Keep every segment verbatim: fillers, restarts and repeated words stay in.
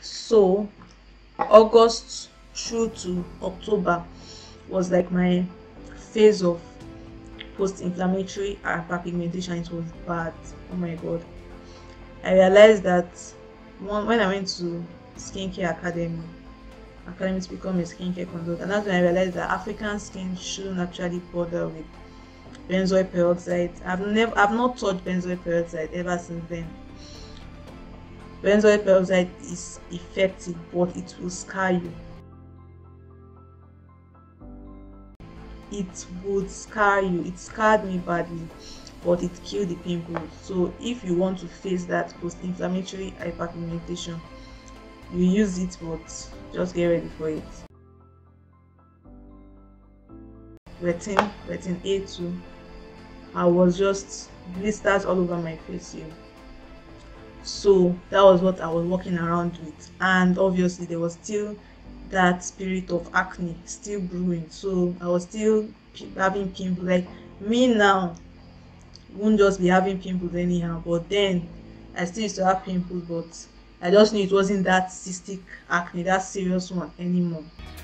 So August through to October was like my phase of post-inflammatory hyperpigmentation. It was bad. Oh my god. I realized that one, when I went to skincare academy academy to become a skincare consultant, and that's when I realized that African skin shouldn't actually bother with benzoyl peroxide. I've never I've not touched benzoyl peroxide ever since then. Benzoyl peroxide is effective, but it will scar you. It would scar you. It scarred me badly, but it killed the pimples. So if you want to face that post-inflammatory hyperpigmentation, you use it, but just get ready for it. Retin, retin A two. I was just blisters all over my face here. So that was what I was walking around with, and obviously there was still that spirit of acne still brewing. So I was still having pimples. Like me now won't just be having pimples anyhow, but then I still used to have pimples, but I just knew it wasn't that cystic acne, that serious one anymore.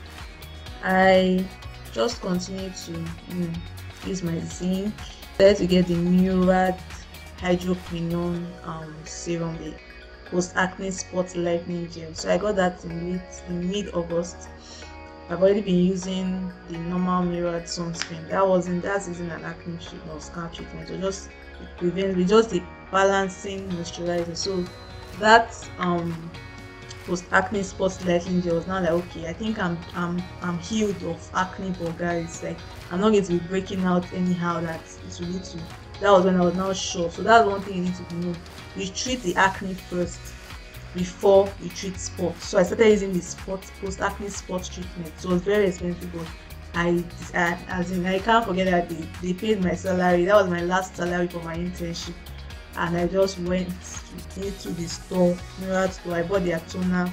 I just continued to you know, use my zinc. I started to get the Murad hydroquinone um, serum, the post acne spot lightening gel. So I got that in mid in mid August. I've already been using the normal Murad sunscreen. That wasn't that isn't an acne treatment or scar treatment. So just it prevents with just the balancing moisturizer. So that um post acne spot lightening gel was now like, okay, I think I'm I'm I'm healed of acne, but guys, like I'm not going to be breaking out anyhow. That it will lead to. That was when I was now sure. So that's one thing you need to know. You treat the acne first before you treat spots. So I started using the spot post acne spot treatment. So it was very expensive, but I, I as in I can't forget that they, they paid my salary. That was my last salary for my internship, and I just went into the store, Murad store. I bought their toner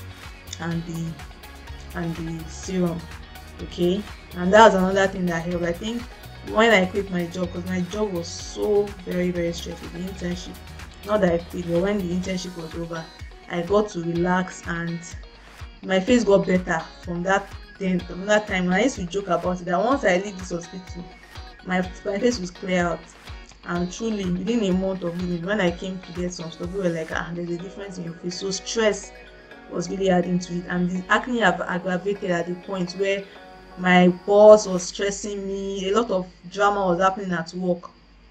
and the and the serum. Okay, and that was another thing that helped. I think when I quit my job, because my job was so very very stressful, the internship, not that I quit, but when the internship was over, I got to relax and my face got better from that then from that time. And I used to joke about it that once I leave this hospital, my, my face was clear out. And truly within a month of living, when I came to get some stuff, we were like, ah, there's a difference in your face. So stress was really adding to it, and the acne have aggravated at the point where my boss was stressing me. A lot of drama was happening at work.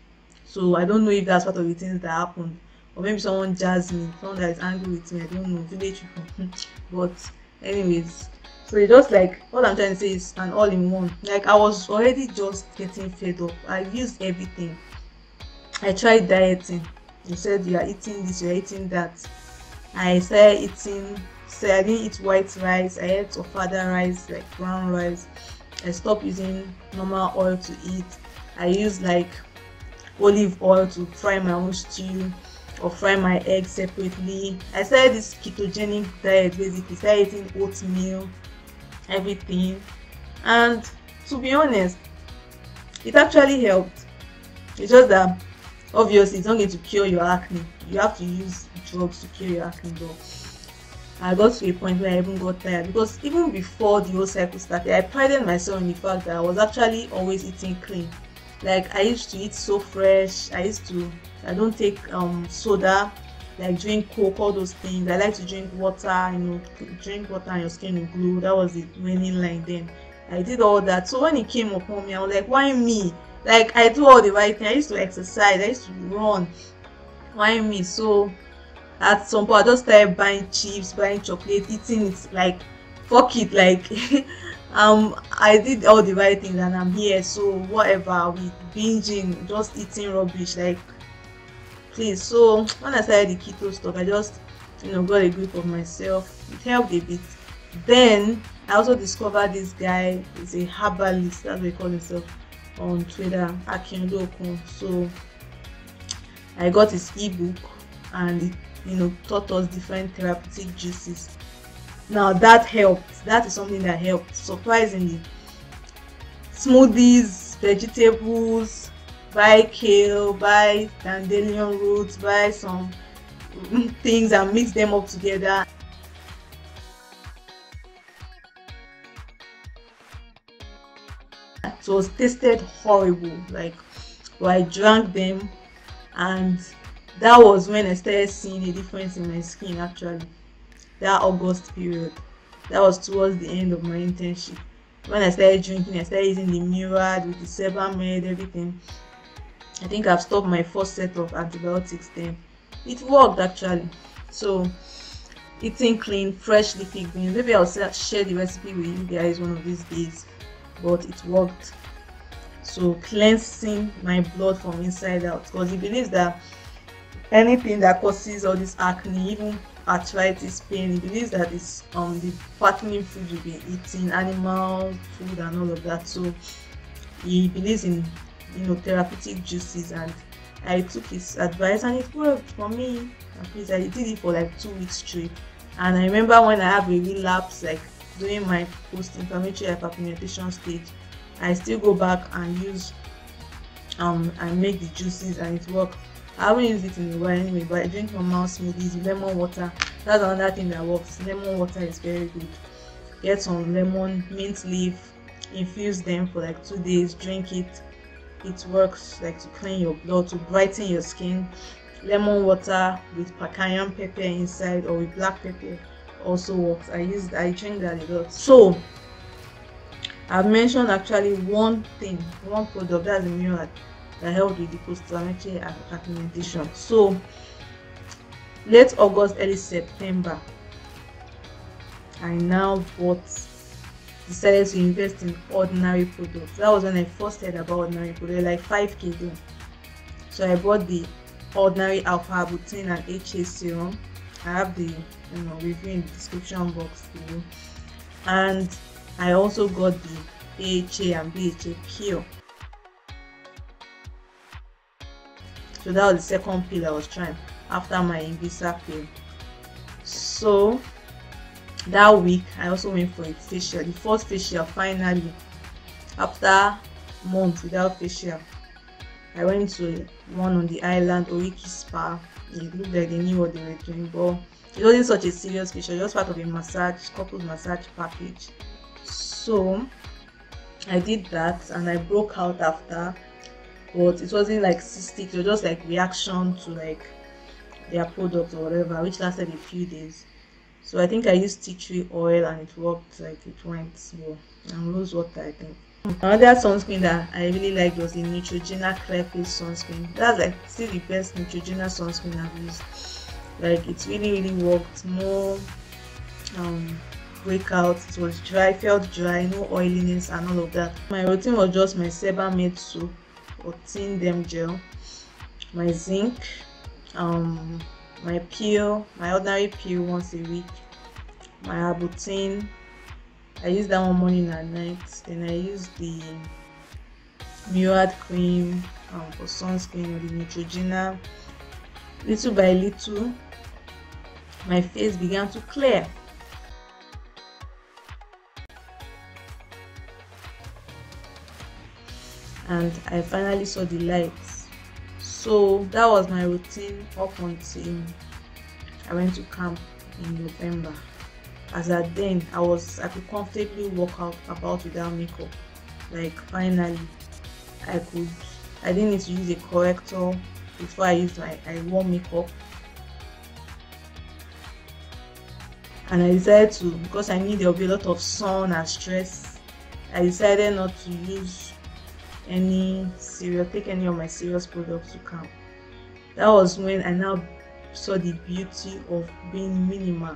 So I don't know if that's part of the things that happened, or maybe someone jazzed me, someone that is angry with me. I don't know, village people. But anyways, so it's just like what I'm trying to say is an all-in-one. Like I was already just getting fed up. I used everything. I tried dieting. You said you are eating this, you are eating that. I started eating. So I didn't eat white rice. I ate ofada rice, like brown rice. I stopped using normal oil to eat. I used like olive oil to fry my own stew or fry my eggs separately. I started this ketogenic diet, basically started eating oatmeal, everything. And to be honest, it actually helped. It's just that obviously it's not going to cure your acne. You have to use drugs to cure your acne, though. I got to a point where I even got tired, because even before the whole cycle started, I prided myself in the fact that I was actually always eating clean. Like I used to eat so fresh. I used to I don't take um soda, like drink Coke, all those things. I like to drink water, you know, drink water and your skin will glow. That was the winning line then. I did all that. So when it came upon me, I was like, why me? Like I do all the right thing. I used to exercise, I used to run. Why me? So at some point I just started buying chips, buying chocolate, eating it, like fuck it, like um I did all the right things and I'm here, so whatever, with binging, just eating rubbish, like please. So when I started the keto stuff, I just you know got a grip of myself. It helped a bit. Then I also discovered this guy is a herbalist, that's what he calls himself on Twitter, Akinlo Okun. So I got his ebook and it you know taught us different therapeutic juices. Now that helped. That is something that helped surprisingly. Smoothies, vegetables, buy kale, buy dandelion roots, buy some things and mix them up together. It was tasted horrible, like, well, I drank them, and that was when I started seeing a difference in my skin. Actually, that August period, that was towards the end of my internship. When I started drinking, I started using the Murad with the Sebamed, everything. I think I've stopped my first set of antibiotics then. It worked actually. So eating clean, fresh leafy greens. Maybe I'll share the recipe with you guys one of these days, but it worked. So cleansing my blood from inside out, because he believes that anything that causes all this acne, even arthritis, pain, he believes that it's um the fattening food you've been eating, animal food and all of that. So he believes in, you know, therapeutic juices, and I took his advice and it worked for me. At least I did it for like two weeks straight. And I remember when I have a relapse, like during my post-inflammatory hyperpigmentation stage, I still go back and use um and make the juices, and it worked. I haven't used it in a while anyway, but I drink normal smoothies, lemon water. That's another thing that works. Lemon water is very good. Get some lemon, mint leaf, infuse them for like two days, drink it. It works like to clean your blood, to brighten your skin. Lemon water with cayenne pepper inside or with black pepper also works. I use I drink that a lot. So I've mentioned actually one thing, one product, that's the Murad, that helped with the post-inflammatory hyperpigmentation. So late August, early September, I now bought decided to invest in ordinary products. That was when I first heard about ordinary products, like five K then. So I bought the ordinary alpha-arbutin and H A serum. I have the you know review in the description box below. And I also got the A H A and B H A pure. So that was the second pill I was trying after my Invisa pill. So that week I also went for a facial, the first facial finally after months without facial. I went to one on the island, Oriki Spa. It looked like they knew what they were doing, but it wasn't such a serious facial, just part of a massage, couples massage package. So I did that and I broke out after, but it wasn't like cystic, it was just like reaction to like their product or whatever, which lasted a few days. So I think I used tea tree oil and it worked, like it went well. And rose water, I think. Another sunscreen that I really liked was the Neutrogena Clear Face sunscreen. That's like still the best Neutrogena sunscreen I've used. Like it really really worked. No um breakout, it was dry, felt dry, no oiliness and all of that. My routine was just my Sebamed soap or Tin Dem gel, my zinc, um my peel, my ordinary peel once a week, my arbutin. I use that one morning and night. Then I use the Murad cream um, for sunscreen, or the Neutrogena. Little by little, my face began to clear. And I finally saw the lights. So that was my routine up until I went to camp in November. As at then, I was I could comfortably walk out about without makeup. Like finally, I could. I didn't need to use a corrector before I used my I wore makeup. And I decided to, because I knew there would be a lot of sun and stress, I decided not to use any serious, take any of my serious products to camp. That was when I now saw the beauty of being minimal.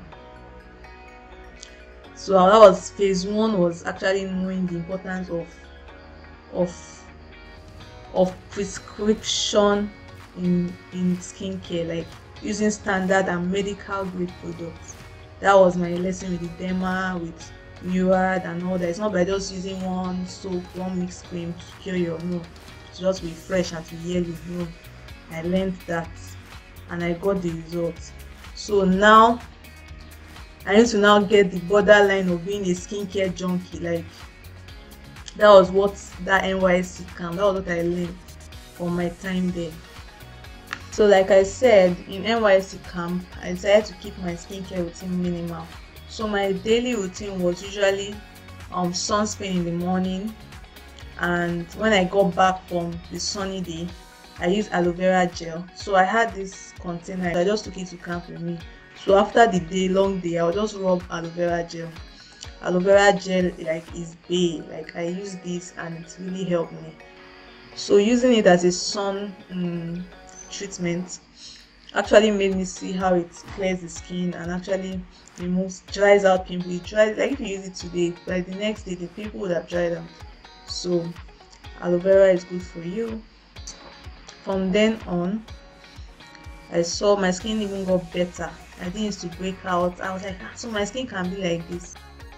So that was phase one, was actually knowing the importance of of of prescription in in skincare, like using standard and medical grade products. That was my lesson with the Derma, with Murad and all that. It's not by just using one soap, one mixed cream to cure your no, to just refresh and to yellow. No, I learned that and I got the results. So now I need to now get the borderline of being a skincare junkie. Like that was what that N Y C camp, that was what I learned from my time there. So like I said, in N Y C camp, I decided to keep my skincare routine minimal. So my daily routine was usually um sunscreen in the morning, And when I got back from the sunny day, I used aloe vera gel. So I had this container, I just took it to camp with me. So after the day long day, I'll just rub aloe vera gel. Aloe vera gel like is bae, like I use this and it really helped me. So using it as a sun um, treatment actually made me see how it clears the skin and actually removes, dries out pimples. It dries, like if you use it today, by the next day the pimple would have dried out. So aloe vera is good for you. From then on, I saw my skin even got better. I didn't used to break out. I was like, ah, so my skin can be like this.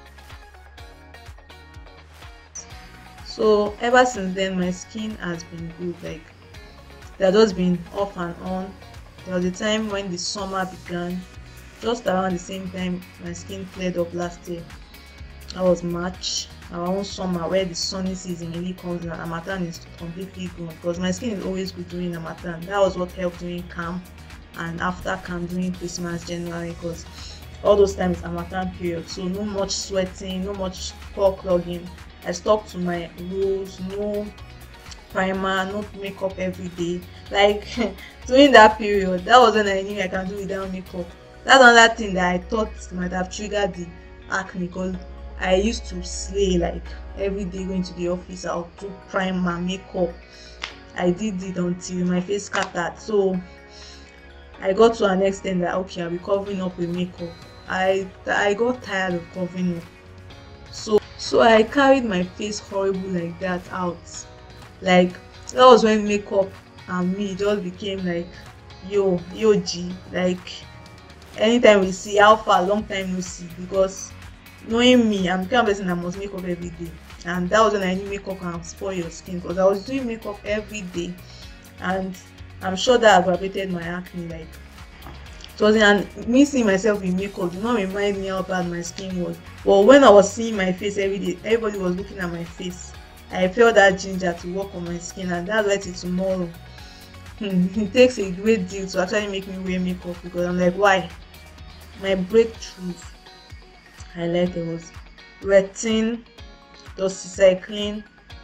So ever since then, my skin has been good. Like they've just been off and on. There was a time when the summer began, just around the same time my skin cleared up last year. That was March, our own summer, where the sunny season really comes in and Harmattan is completely gone, because my skin is always good during Harmattan. That was what helped during camp and after camp during Christmas, January, because all those times Harmattan period. So no much sweating, no much pore clogging. I stuck to my rules, no primer, no makeup every day. Like during that period, that was when I knew I can do without makeup. That's another thing that I thought might have triggered the acne, because I used to slay, like every day going to the office, I'll do primer, makeup. I did it until my face scattered. So I got to an extent that okay, I'll be covering up with makeup. I I got tired of covering up. So so I carried my face horrible like that out. Like that was when makeup and me just became like yo yo G. Like anytime we see how far, long time no see, because knowing me, I'm the kind of person that must make up every day. And that was when I knew makeup can spoil your skin, because I was doing makeup every day and I'm sure that aggravated my acne. Like it wasn't, and me seeing myself in makeup did not remind me how bad my skin was. But when I was seeing my face every day, everybody was looking at my face. I felt that ginger to work on my skin, and that's why till tomorrow it takes a great deal to actually make me wear makeup, because I'm like, why? My breakthrough highlighter was Retin, doxycycline,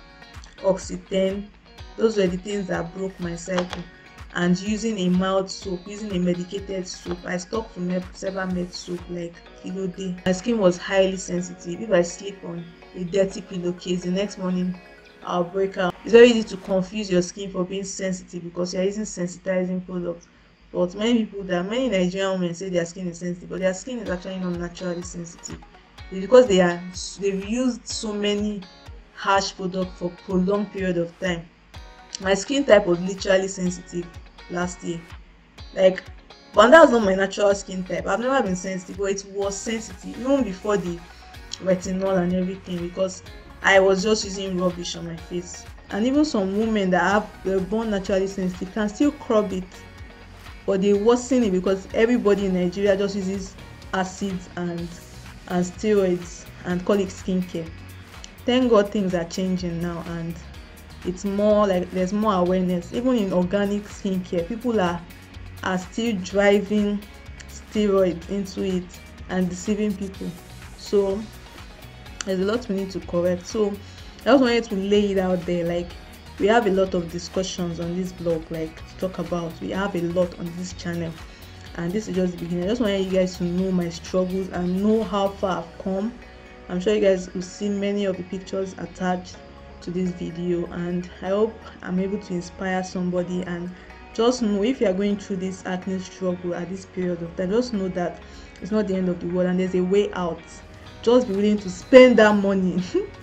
Oxyten. Those were the things that broke my cycle. And using a mild soap, using a medicated soap, I stuck to Sebamed soap like Kilo Day. My skin was highly sensitive. If I sleep on a dirty pillowcase, the next morning I'll break out. It's very easy to confuse your skin for being sensitive because you're using sensitizing products. But many people, that many Nigerian women say their skin is sensitive, but their skin is actually not naturally sensitive. It's because they are they've used so many harsh products for prolonged period of time. My skin type was literally sensitive last year, like, but that was not my natural skin type. I've never been sensitive, but it was sensitive even before the retinol and everything, because I was just using rubbish on my face. And even some women that have they're born naturally sensitive can still crop it, but they worsen it because everybody in Nigeria just uses acids and and steroids and call it skincare. Thank God things are changing now, and it's more like there's more awareness. Even in organic skincare, people are are still driving steroids into it and deceiving people. So there's a lot we need to correct. So I just wanted to lay it out there. Like, we have a lot of discussions on this blog, like to talk about. We have a lot on this channel, and this is just the beginning. I just wanted you guys to know my struggles and know how far I've come. I'm sure you guys will see many of the pictures attached to this video, and I hope I'm able to inspire somebody. And just know, if you are going through this acne struggle at this period of time, just know that it's not the end of the world and there's a way out. Just be willing to spend that money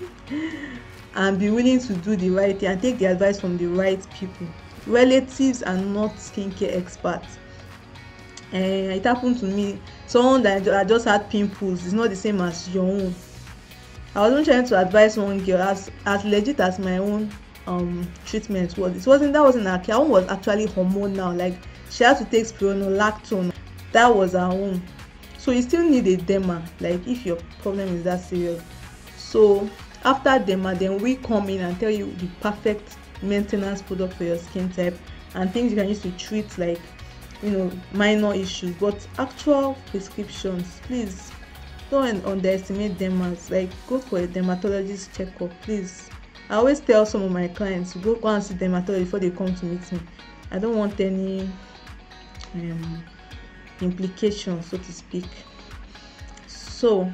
and be willing to do the right thing and take the advice from the right people. Relatives are not skincare experts. And it happened to me. Someone that I just had pimples is not the same as your own. I wasn't trying to advise one girl as as legit as my own um treatment was. It wasn't that wasn't her care. Her own was actually hormonal. Like, she had to take spironolactone. That was her own. So you still need a derma, like if your problem is that serious. So after derma, then we come in and tell you the perfect maintenance product for your skin type and things you can use to treat, like, you know, minor issues. But actual prescriptions, please don't underestimate dermas. Like, go for a dermatologist checkup, please. I always tell some of my clients to go, go and see dermatologist before they come to meet me. I don't want any um, implications, so to speak. So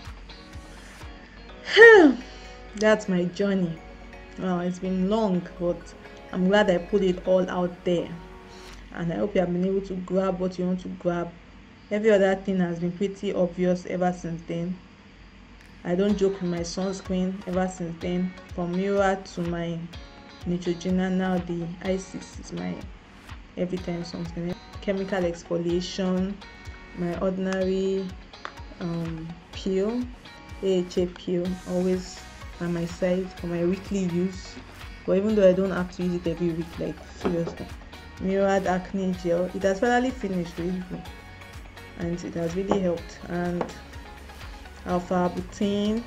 that's my journey. Well, it's been long, but I'm glad I put it all out there, and I hope you have been able to grab what you want to grab. Every other thing has been pretty obvious ever since then. I don't joke with my sunscreen ever since then. From Murad to my Neutrogena, now the Isis is my every time sunscreen. Chemical exfoliation, my ordinary um, peel, A H A peel, always by my side for my weekly use. But even though I don't have to use it every week, like seriously. Murad acne gel, it has finally finished really, and it has really helped. And alpha butane.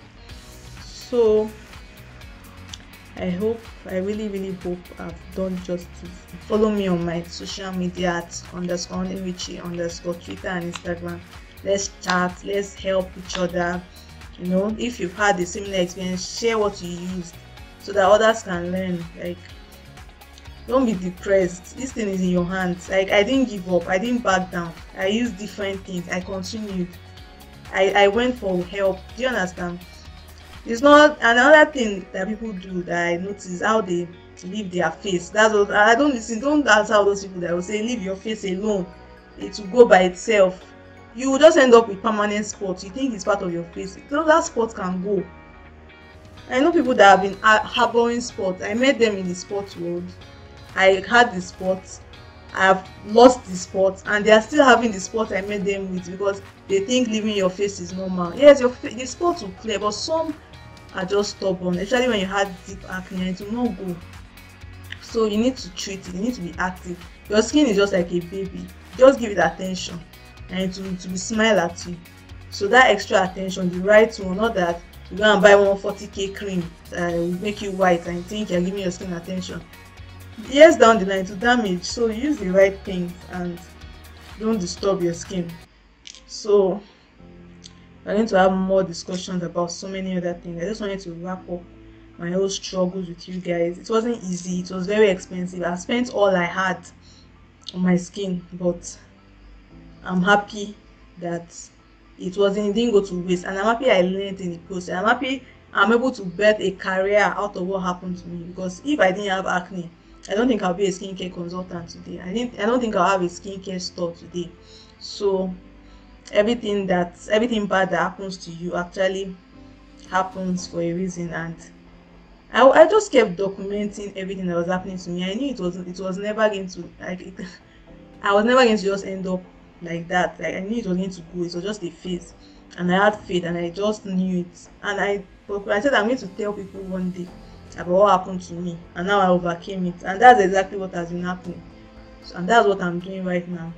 So I hope, I really really hope I've done justice. Follow me on my social media at underscore Onyinyechi underscore Twitter and Instagram. Let's chat, let's help each other. You know, if you've had a similar experience, share what you used so that others can learn. Like, don't be depressed. This thing is in your hands. Like, I didn't give up, I didn't back down. I used different things, I continued. I, I went for help. Do you understand? It's not another thing that people do that I notice, how they leave their face. That's what I don't listen. Don't answer all those people that will say leave your face alone. It will go by itself. You will just end up with permanent spots. You think it's part of your face. So that spot can go. I know people that have been harboring spots. I met them in the sports world. I had the spots. I have lost the spot, and they are still having the spot I met them with because they think leaving your face is normal. Yes, your the spots will clear, but some are just stubborn, especially when you had deep acne and it will not go. So you need to treat it, you need to be active. Your skin is just like a baby, just give it attention and it will, it will smile at you. So that extra attention, the right one, not that you go and buy one forty K cream that will make you white and you think you're giving your skin attention. Years down the line to damage. So use the right things and don't disturb your skin. So we're going to have more discussions about so many other things. I just wanted to wrap up my whole struggles with you guys. It wasn't easy, it was very expensive. I spent all I had on my skin, but I'm happy that it wasn't, it didn't go to waste, and I'm happy I learned in the process. I'm happy I'm able to birth a career out of what happened to me, because if I didn't have acne, I don't think I'll be a skincare consultant today. I didn't I don't think I'll have a skincare store today. So everything that everything bad that happens to you actually happens for a reason, and I, I just kept documenting everything that was happening to me. I knew it was it was never going to like it, I was never going to just end up like that. Like, I knew it was going to go. It was just a phase, and I had faith, and I just knew it. And I I said I'm going to tell people one day about what happened to me, and now I overcame it, and that's exactly what has been happening. So, and that's what I'm doing right now.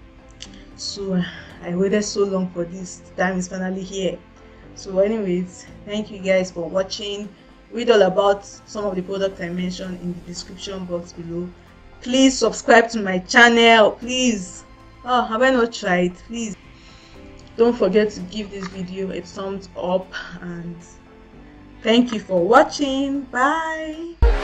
So I waited so long for this. Time is finally here. So anyways, thank you guys for watching. Read all about some of the products I mentioned in the description box below. Please subscribe to my channel, please. Oh, have I not tried? Please don't forget to give this video a thumbs up, and thank you for watching. Bye.